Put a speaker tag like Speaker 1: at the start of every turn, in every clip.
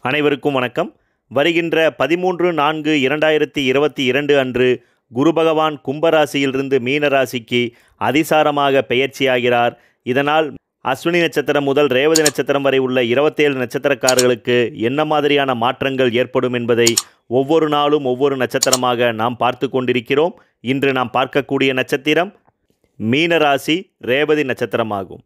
Speaker 1: அனைவருக்கும் வணக்கம். வருகின்ற 13/4/2022 அன்று குரு பகவான் கும்பராசியிலிருந்து மீன ராசிக்கு அதிசாரமாக பெயர்ச்சியாகிறார். இதனால் அஸ்வினி நட்சத்திரம் முதல் ரேவதி நட்சத்திரம் வரை உள்ள 27 நட்சத்திரக்காரர்களுக்கு என்ன மாதிரியான மாற்றங்கள் ஏற்படும் என்பதை ஒவ்வொரு நாளும் ஒவ்வொரு நட்சத்திரமாக நாம் பார்த்து கொண்டிருக்கிறோம். இன்று நாம் பார்க்கக்கூடிய நட்சத்திரம் மீன ராசி ரேவதி நட்சத்திரமாகும்.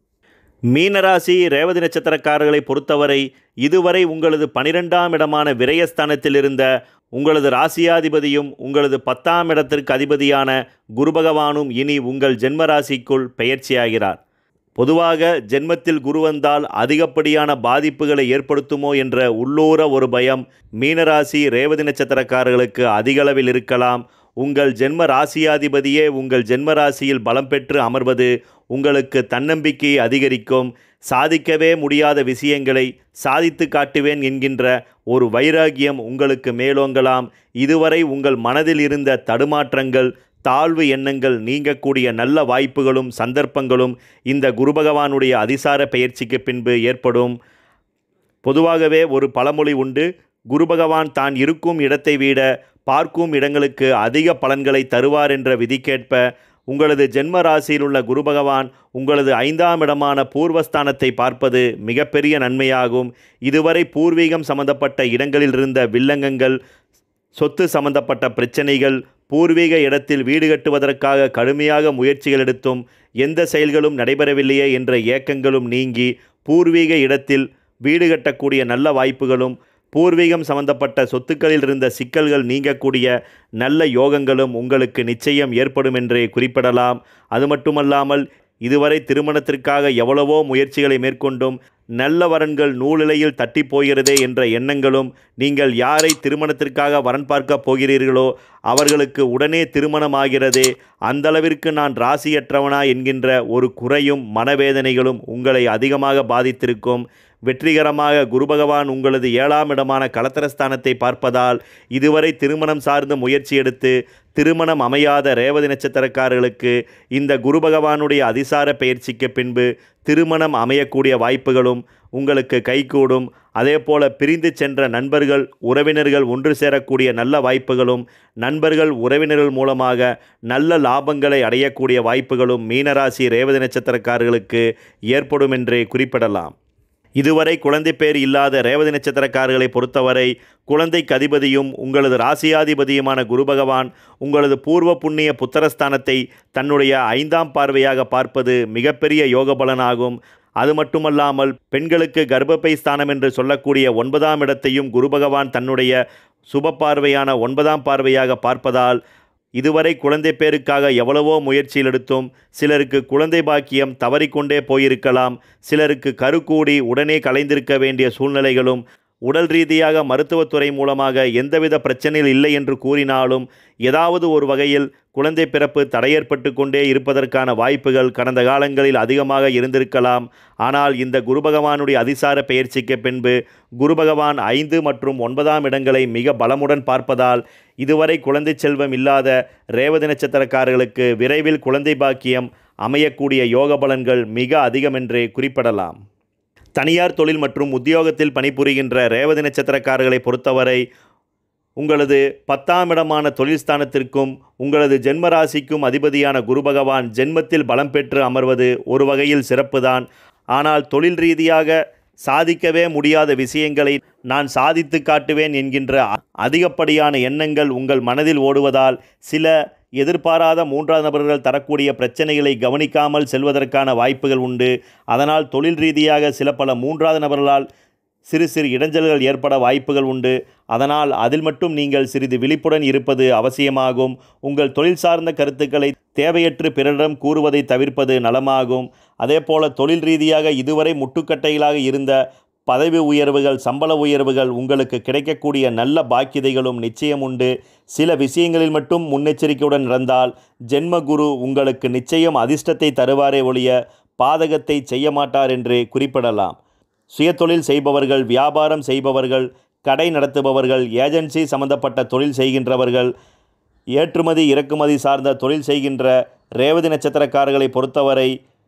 Speaker 1: மீனராசி ரேவதி நட்சத்திரக்காரர்களை பொறுத்தவரை இதுவரை உங்களது 12ஆம் இடமான விரயஸ்தானத்தில் இருந்த உங்களது ராசியாதிபதியும் உங்களது 10ஆம் இடத்திற்கு அதிபதியான குரு பகவானும் இனி உங்கள் ஜென்ம ராசிக்குள் பெயர்ச்சியாகிறார். பொதுவாக ஜென்மத்தில் குரு வந்தால் அதிகப்படியான பாதிப்புகளை ஏற்படுத்துமோ என்ற உள்ளூர ஒரு பயம் மீனராசி ரேவதி நட்சத்திரக்காரர்களுக்கு அதிகளவில் இருக்கலாம். உங்கள் ஜென்ம ராசியாதிபதியே உங்கள் ஜென்ம ராசியில் பலம் பெற்று அமர்வது உங்களுக்கு தன்னம்பிக்கையை அதிகரிக்கும். சாதிக்கவே முடியாத விஷயங்களை சாதித்து காட்டுவேன் என்கின்ற ஒரு வைராகியம் உங்களுக்கு மேலோங்கலாம். இதுவரை உங்கள் மனதில் இருந்த தடுமாற்றங்கள், தாழ்வு எண்ணங்கள் நீங்கக்கூடிய நல்ல வாய்ப்புகளும் சந்தர்ப்பங்களும் இந்த குரு பகவானுடைய அதிசார பெயர்ச்சிக்கு பின்பு ஏற்படும். பொதுவாகவே ஒரு பழமொழி உண்டு, குரு பகவான் தான் இருக்கும் இடத்தை விட பார்க்கும் இடங்களுக்கு அதிக பலன்களை தருவார் என்ற விதிக்கேற்ப உங்களது ஜென்ம ராசியில் உள்ள குரு பகவான் உங்களது 5ஆம் இடமான பூர்வஸ்தானத்தை பார்ப்பது மிகப்பெரிய நன்மையாகும். இதுவரை பூர்வீகம் சம்பந்தப்பட்ட இடங்களில் இருந்த வில்லங்கங்கள், சொத்து சம்பந்தப்பட்ட பிரச்சனைகள், பூர்வீக இடத்தில் வீடு கட்டுவதற்காக கடுமையாக முயற்சிகள் எடுத்தும் எந்த செயல்களும் நடைபெறவில்லையே என்ற ஏக்கங்களும் நீங்கி பூர்வீக இடத்தில் வீடு கட்டக்கூடிய நல்ல வாய்ப்புகளும், பூர்வீகம் சம்பந்தப்பட்ட சொத்துக்களில் இருந்த சிக்கல்கள் நீங்கக்கூடிய நல்ல யோகங்களும் உங்களுக்கு நிச்சயம் ஏற்படும் என்றே குறிப்பிடலாம். அது மட்டுமல்லாமல் இதுவரை திருமணத்திற்காக எவ்வளவோ முயற்சிகளை மேற்கொண்டும் நல்ல வரன்கள் நூலிலையில் தட்டி போகிறதே என்ற எண்ணங்களும், நீங்கள் யாரை திருமணத்திற்காக வரன் பார்க்க போகிறீர்களோ அவர்களுக்கு உடனே திருமணமாகிறதே, அந்தளவிற்கு நான் ராசியற்றவனா என்கின்ற ஒரு குறையும் மனவேதனைகளும் உங்களை அதிகமாக பாதித்திருக்கும். வெற்றிகரமாக குரு பகவான் உங்களது 7ஆம் இடமான களத்திரஸ்தானத்தை பார்ப்பதால் இதுவரை திருமணம் சார்ந்த முயற்சி எடுத்து திருமணம் அமையாத ரேவதி நட்சத்திரக்காரர்களுக்கு இந்த குரு பகவானுடைய அதிசார பெயர்ச்சிக்கு பின்பு திருமணம் அமையக்கூடிய வாய்ப்புகளும் உங்களுக்கு கைகூடும். அதேபோல பிரிந்து சென்ற நண்பர்கள் உறவினர்கள் ஒன்று சேரக்கூடிய நல்ல வாய்ப்புகளும், நண்பர்கள் உறவினர்கள் மூலமாக நல்ல லாபங்களை அடையக்கூடிய வாய்ப்புகளும் மீனராசி ரேவதி நட்சத்திரக்காரர்களுக்கு ஏற்படும் என்றே குறிப்பிடலாம். இதுவரை குழந்தை பேர் இல்லாத ரேவதி நட்சத்திரக்காரர்களை பொறுத்தவரை குழந்தைக்கு அதிபதியும் உங்களது ராசியாதிபதியுமான குரு பகவான் உங்களது பூர்வ புண்ணிய புத்திரஸ்தானத்தை தன்னுடைய 5ஆம் பார்வையாக பார்ப்பது மிகப்பெரிய யோக பலனாகும். அது மட்டுமல்லாமல் பெண்களுக்கு கர்ப்பப்பை ஸ்தானம் என்று சொல்லக்கூடிய 9ஆம் இடத்தையும் குரு பகவான் தன்னுடைய சுப பார்வையான 9ஆம் பார்வையாக பார்ப்பதால் இதுவரை குழந்தை பேருக்காக எவ்வளவோ முயற்சியில் எடுத்தும் சிலருக்கு குழந்தை பாக்கியம் தவறிக்கொண்டே போயிருக்கலாம். சிலருக்கு கருக்கூடி உடனே கலைந்திருக்க வேண்டிய சூழ்நிலைகளும், உடல் ரீதியாக மருத்துவத்துறை மூலமாக எந்தவித பிரச்சனையில் இல்லை என்று கூறினாலும் ஏதாவது ஒரு வகையில் குழந்தை பிறப்பு தடையேற்பட்டு கொண்டே இருப்பதற்கான வாய்ப்புகள் கடந்த காலங்களில் அதிகமாக இருந்திருக்கலாம். ஆனால் இந்த குரு பகவானுடைய அதிசார பெயர்ச்சிக்கு பின்பு குரு பகவான் 5 மற்றும் 9ஆம் இடங்களை மிக பலமுடன் பார்ப்பதால் இதுவரை குழந்தை செல்வம் இல்லாத ரேவதி நட்சத்திரக்காரர்களுக்கு விரைவில் குழந்தை பாக்கியம் அமையக்கூடிய யோக பலன்கள் மிக அதிகம் என்றே குறிப்பிடலாம். தனியார் தொழில் மற்றும் உத்தியோகத்தில் பணிபுரிகின்ற ரேவதி நட்சத்திரக்காரர்களை பொறுத்தவரை உங்களது 10ஆம் இடமான தொழில் ஸ்தானத்திற்கும் உங்களது ஜென்ம ராசிக்கும் அதிபதியான குரு பகவான் ஜென்மத்தில் பலம் பெற்று அமர்வது ஒரு வகையில் சிறப்புதான். ஆனால் தொழில் ரீதியாக சாதிக்கவே முடியாத விஷயங்களை நான் சாதித்து காட்டுவேன் என்கின்ற அதிகப்படியான எண்ணங்கள் உங்கள் மனதில் ஓடுவதால் சில எதிர்பாராத 3ஆவது நபர்கள் தரக்கூடிய பிரச்சனைகளை கவனிக்காமல் செல்வதற்கான வாய்ப்புகள் உண்டு. அதனால் தொழில் ரீதியாக சில பல 3ஆவது நபர்களால் சிறு சிறு இடைஞ்சல்கள் ஏற்பட வாய்ப்புகள் உண்டு. அதனால் அதில் மட்டும் நீங்கள் சிறிது விழிப்புடன் இருப்பது அவசியமாகும். உங்கள் தொழில் சார்ந்த கருத்துக்களை தேவையற்று பிறரிடம் கூறுவதை தவிர்ப்பது நலமாகும். அதேபோல தொழில் ரீதியாக இதுவரை முட்டுக்கட்டைகளாக இருந்த பதவி உயர்வுகள், சம்பள உயர்வுகள் உங்களுக்கு கிடைக்கக்கூடிய நல்ல பாக்கியதைகளும் நிச்சயம் உண்டு. சில விஷயங்களில் மட்டும் முன்னெச்சரிக்கையுடன் நடந்தால் ஜென்ம குரு உங்களுக்கு நிச்சயம் அதிர்ஷ்டத்தை தருவாரே ஒழிய பாதகத்தை செய்ய மாட்டார் என்று குறிப்பிடலாம். சுயதொழில் செய்பவர்கள், வியாபாரம் செய்பவர்கள், கடை நடத்துபவர்கள், ஏஜென்சி சம்பந்தப்பட்ட தொழில் செய்கின்றவர்கள், ஏற்றுமதி இறக்குமதி சார்ந்த தொழில் செய்கின்ற ரேவதி நட்சத்திரக்காரர்களை பொறுத்தவரை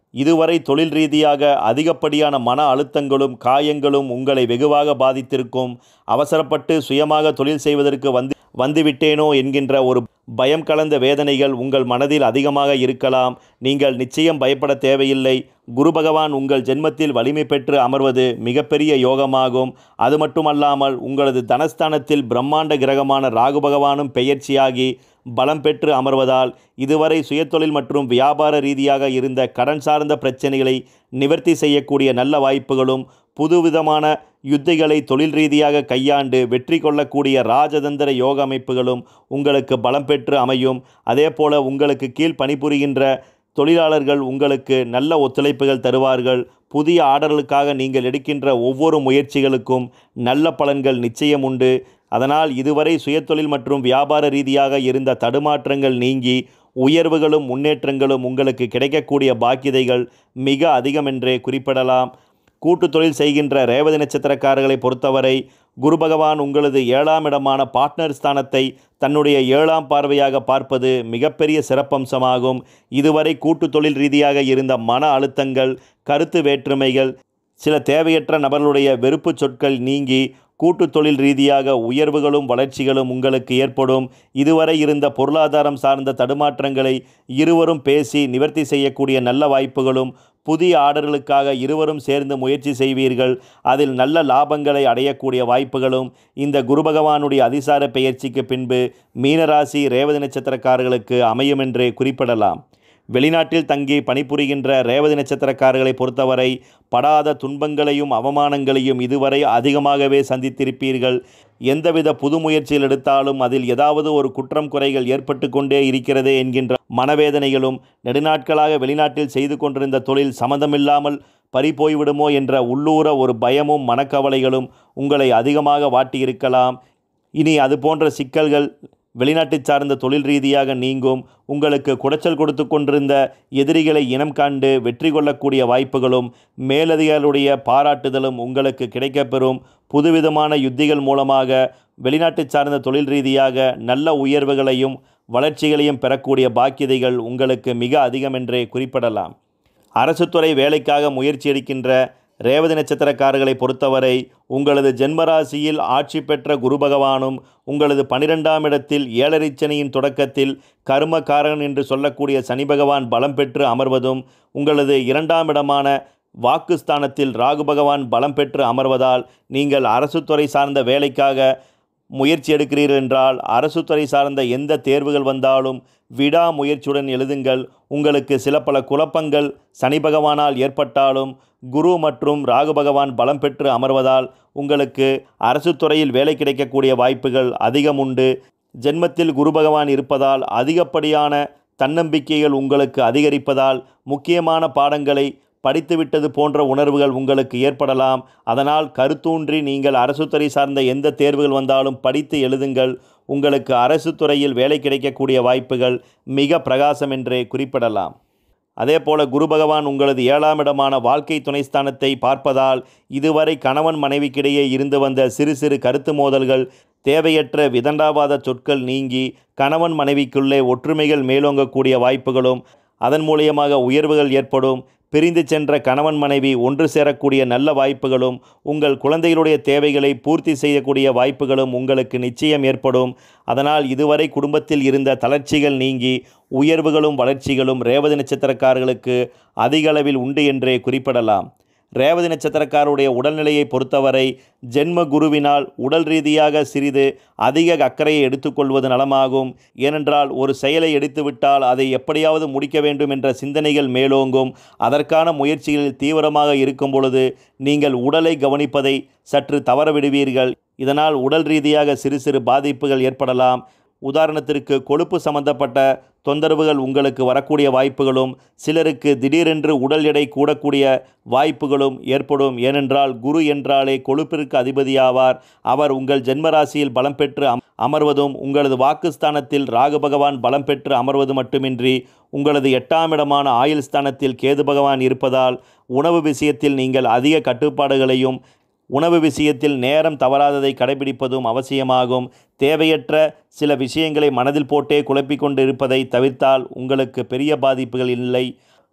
Speaker 1: இதுவரை தொழில் ரீதியாக அதிகப்படியான மன அழுத்தங்களும் காயங்களும் உங்களை வெகுவாக பாதித்திருக்கும். அவசரப்பட்டு சுயமாக தொழில் செய்வதற்கு வந்துவிட்டேனோ என்கின்ற ஒரு பயம் கலந்த வேதனைகள் உங்கள் மனதில் அதிகமாக இருக்கலாம். நீங்கள் நிச்சயம் பயப்பட தேவையில்லை. குரு பகவான் உங்கள் ஜென்மத்தில் வலிமை பெற்று அமர்வது மிகப்பெரிய யோகமாகும். அது மட்டுமல்லாமல் உங்களது தனஸ்தானத்தில் பிரம்மாண்ட கிரகமான ராகு பகவானும் பெயர்ச்சியாகி பலம் பெற்று அமர்வதால் இதுவரை சுயதொழில் மற்றும் வியாபார ரீதியாக இருந்த கடன் சார்ந்த பிரச்சனைகளை நிவர்த்தி செய்யக்கூடிய நல்ல வாய்ப்புகளும், புதுவிதமான யுத்திகளை தொழில் ரீதியாக கையாண்டு வெற்றி கொள்ளக்கூடிய ராஜதந்திர யோக அமைப்புகளும் உங்களுக்கு பலம் பெற்று அமையும். அதேபோல உங்களுக்கு கீழ் பணிபுரிகின்ற தொழிலாளர்கள் உங்களுக்கு நல்ல ஒத்துழைப்புகள் தருவார்கள். புதிய ஆர்டர்களுக்காக நீங்கள் எடுக்கின்ற ஒவ்வொரு முயற்சிகளுக்கும் நல்ல பலன்கள் நிச்சயம் உண்டு. அதனால் இதுவரை சுயதொழில் மற்றும் வியாபார ரீதியாக இருந்த தடுமாற்றங்கள் நீங்கி உயர்வுகளும் முன்னேற்றங்களும் உங்களுக்கு கிடைக்கக்கூடிய பாக்கியதைகள் மிக அதிகமென்றே குறிப்பிடலாம். கூட்டு தொழில் செய்கின்ற ரேவதி நட்சத்திரக்காரர்களை பொறுத்தவரை குரு பகவான் உங்களது 7ஆம் இடமான பார்ட்னர் ஸ்தானத்தை தன்னுடைய 7ஆம் பார்வையாக பார்ப்பது மிகப்பெரிய சிறப்பம்சமாகும். இதுவரை கூட்டு தொழில் ரீதியாக இருந்த மன அழுத்தங்கள், கருத்து வேற்றுமைகள், சில தேவையற்ற நபர்களுடைய வெறுப்பு சொற்கள் நீங்கி கூட்டு தொழில் ரீதியாக உயர்வுகளும் வளர்ச்சிகளும் உங்களுக்கு ஏற்படும். இதுவரை இருந்த பொருளாதாரம் சார்ந்த தடுமாற்றங்களை இருவரும் பேசி நிவர்த்தி செய்யக்கூடிய நல்ல வாய்ப்புகளும், புதிய ஆர்டர்களுக்காக இருவரும் சேர்ந்து முயற்சி செய்வீர்கள். அதில் நல்ல லாபங்களை அடையக்கூடிய வாய்ப்புகளும் இந்த குரு பகவானுடைய அதிசார பெயர்ச்சிக்கு பின்பு மீனராசி ரேவதி நட்சத்திரக்காரர்களுக்கு அமையும் என்றே குறிப்பிடலாம். வெளிநாட்டில் தங்கி பணிபுரிகின்ற ரேவதி நட்சத்திரக்காரர்களை பொறுத்தவரை படாத துன்பங்களையும் அவமானங்களையும் இதுவரை அதிகமாகவே சந்தித்திருப்பீர்கள். எந்தவித புது முயற்சியில் எடுத்தாலும் அதில் ஏதாவது ஒரு குற்றம் குறைகள் ஏற்பட்டு கொண்டே இருக்கிறதே என்கின்ற மனவேதனைகளும், நெடுநாட்களாக வெளிநாட்டில் செய்து கொண்டிருந்த தொழில் சம்மந்தமில்லாமல் பறிபோய்விடுமோ என்ற உள்ளூர ஒரு பயமும் மனக்கவலைகளும் உங்களை அதிகமாக வாட்டியிருக்கலாம். இனி அது போன்ற சிக்கல்கள் வெளிநாட்டு சார்ந்த தொழில் ரீதியாக நீங்கும். உங்களுக்கு குடைச்சல் கொடுத்து கொண்டிருந்த எதிரிகளை இனம் காண்டு வெற்றி கொள்ளக்கூடிய வாய்ப்புகளும், மேலதிகாரிகளுடைய பாராட்டுதலும் உங்களுக்கு கிடைக்கப்பெறும். புதுவிதமான யுத்திகள் மூலமாக வெளிநாட்டு சார்ந்த தொழில் ரீதியாக நல்ல உயர்வுகளையும் வளர்ச்சிகளையும் பெறக்கூடிய பாக்கியதைகள் உங்களுக்கு மிக அதிகமென்றே குறிப்பிடலாம். அரசுத்துறை வேலைக்காக முயற்சி எடுக்கின்ற ரேவதி நட்சத்திரக்காரர்களை பொறுத்தவரை உங்களது ஜென்மராசியில் ஆட்சி பெற்ற குரு பகவானும் உங்களது 12ஆம் இடத்தில் 7.5 சனியின் தொடக்கத்தில் கர்மகாரகன் என்று சொல்லக்கூடிய சனி பகவான் பலம் பெற்று அமர்வதும், உங்களது 2ஆம் இடமான வாக்குஸ்தானத்தில் ராகு பகவான் பலம் பெற்று அமர்வதால் நீங்கள் அரசுத்துறை சார்ந்த வேலைக்காக முயற்சி எடுக்கிறீர்கள் என்றால் அரசுத்துறை சார்ந்த எந்த தேர்வுகள் வந்தாலும் விடாமுயற்சியுடன் எழுதுங்கள். உங்களுக்கு சில பல குழப்பங்கள் சனி பகவானால் ஏற்பட்டாலும் குரு மற்றும் ராகு பகவான் பலம் பெற்று அமர்வதால் உங்களுக்கு அரசு துறையில் வேலை கிடைக்கக்கூடிய வாய்ப்புகள் அதிகம் உண்டு. ஜென்மத்தில் குரு பகவான் இருப்பதால் அதிகப்படியான தன்னம்பிக்கைகள் உங்களுக்கு அதிகரிப்பதால் முக்கியமான பாடங்களை படித்துவிட்டது போன்ற உணர்வுகள் உங்களுக்கு ஏற்படலாம். அதனால் கருத்தூன்றி நீங்கள் அரசு துறை சார்ந்த எந்த தேர்வுகள் வந்தாலும் படித்து எழுதுங்கள். உங்களுக்கு அரசு துறையில் வேலை கிடைக்கக்கூடிய வாய்ப்புகள் மிக பிரகாசம் என்றே குறிப்பிடலாம். அதேபோல குரு பகவான் உங்களது 7ஆம் இடமான வாழ்க்கை துணைஸ்தானத்தை பார்ப்பதால் இதுவரை கணவன் மனைவிக்கிடையே இருந்து வந்த சிறு சிறு கருத்து மோதல்கள், தேவையற்ற விதண்டாவாத சொற்கள் நீங்கி கணவன் மனைவிக்குள்ளே ஒற்றுமைகள் மேலோங்கக்கூடிய வாய்ப்புகளும், அதன் மூலியமாக உயர்வுகள் ஏற்படும். பிரிந்து சென்ற கணவன் மனைவி ஒன்று சேரக்கூடிய நல்ல வாய்ப்புகளும், உங்கள் குழந்தைகளுடைய தேவைகளை பூர்த்தி செய்யக்கூடிய வாய்ப்புகளும் உங்களுக்கு நிச்சயம் ஏற்படும். அதனால் இதுவரை குடும்பத்தில் இருந்த தளர்ச்சிகள் நீங்கி உயர்வுகளும் வளர்ச்சிகளும் ரேவதி நட்சத்திரக்காரர்களுக்கு அதிக அளவில் உண்டு என்றே குறிப்பிடலாம். ரேவதி நட்சத்திரக்காரருடைய உடல்நிலையை பொறுத்தவரை ஜென்ம குருவினால் உடல் ரீதியாக சிறிது அதிக அக்கறையை எடுத்துக்கொள்வது நலமாகும். ஏனென்றால் ஒரு செயலை எடுத்துவிட்டால் அதை எப்படியாவது முடிக்க வேண்டும் என்ற சிந்தனைகள் மேலோங்கும். அதற்கான முயற்சிகளில் தீவிரமாக இருக்கும் பொழுது நீங்கள் உடலை கவனிப்பதை சற்று தவறவிடுவீர்கள். இதனால் உடல் ரீதியாக சிறு சிறு பாதிப்புகள் ஏற்படலாம். உதாரணத்திற்கு கொழுப்பு சம்பந்தப்பட்ட தொந்தரவுகள் உங்களுக்கு வரக்கூடிய வாய்ப்புகளும், சிலருக்கு திடீரென்று உடல் எடை கூடக்கூடிய வாய்ப்புகளும் ஏற்படும். ஏனென்றால் குரு என்றாலே கொழுப்பிற்கு அதிபதியாவார். அவர் உங்கள் ஜென்மராசியில் பலம் பெற்று அமர்வதும், உங்களது வாக்குஸ்தானத்தில் ராகு பகவான் பலம் பெற்று அமர்வது மட்டுமின்றி உங்களது 8ஆம் இடமான ஆயுள் ஸ்தானத்தில் கேது பகவான் இருப்பதால் உணவு விஷயத்தில் நீங்கள் அதிக கட்டுப்பாடுகளையும், உணவு விஷயத்தில் நேரம் தவறாததை கடைபிடிப்பதும் அவசியமாகும். தேவையற்ற சில விஷயங்களை மனதில் போட்டே குழப்பிக் கொண்டு இருப்பதை தவிர்த்தால் உங்களுக்கு பெரிய பாதிப்புகள் இல்லை.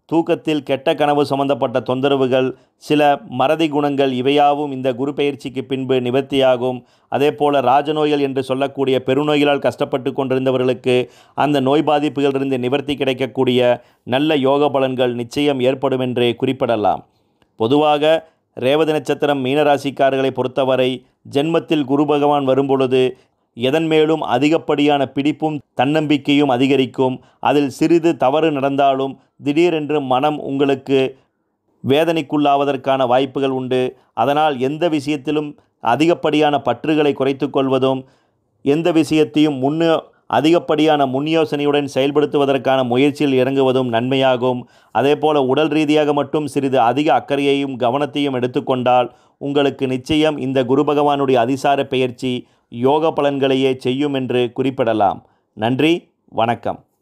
Speaker 1: தூக்கத்தில் கெட்ட கனவு சம்பந்தப்பட்ட தொந்தரவுகள், சில மறதி குணங்கள் இவையாவும் இந்த குரு பெயர்ச்சிக்கு பின்பு நிவர்த்தியாகும். அதே போல் ராஜநோய்கள் என்று சொல்லக்கூடிய பெருநோய்களால் கஷ்டப்பட்டு கொண்டிருந்தவர்களுக்கு அந்த நோய் பாதிப்புகளிலிருந்து நிவர்த்தி கிடைக்கக்கூடிய நல்ல யோக பலன்கள் நிச்சயம் ஏற்படும் என்று குறிப்பிடலாம். பொதுவாக ரேவதி நட்சத்திரம் மீனராசிக்காரர்களை பொறுத்தவரை ஜென்மத்தில் குரு பகவான் வரும்பொழுது எதன் மேலும் அதிகப்படியான பிடிப்பும் தன்னம்பிக்கையும் அதிகரிக்கும். அதில் சிறிது தவறு நடந்தாலும் திடீரென்று மனம் உங்களுக்கு வேதனைக்குள்ளாவதற்கான வாய்ப்புகள் உண்டு. அதனால் எந்த விஷயத்திலும் அதிகப்படியான பற்றுகளை குறைத்து கொள்வதும், எந்த விஷயத்தையும் அதிகப்படியான முன் யோசனையுடன் செயல்படுத்துவதற்கான முயற்சியில் இறங்குவதும் நன்மையாகும். அதேபோல் உடல் ரீதியாக மட்டும் சிறிது அதிக அக்கறையையும் கவனத்தையும் எடுத்துக்கொண்டால் உங்களுக்கு நிச்சயம் இந்த குரு பகவானுடைய அதிசார பெயர்ச்சி யோக பலன்களையே செய்யும் என்று குறிப்பிடலாம். நன்றி, வணக்கம்.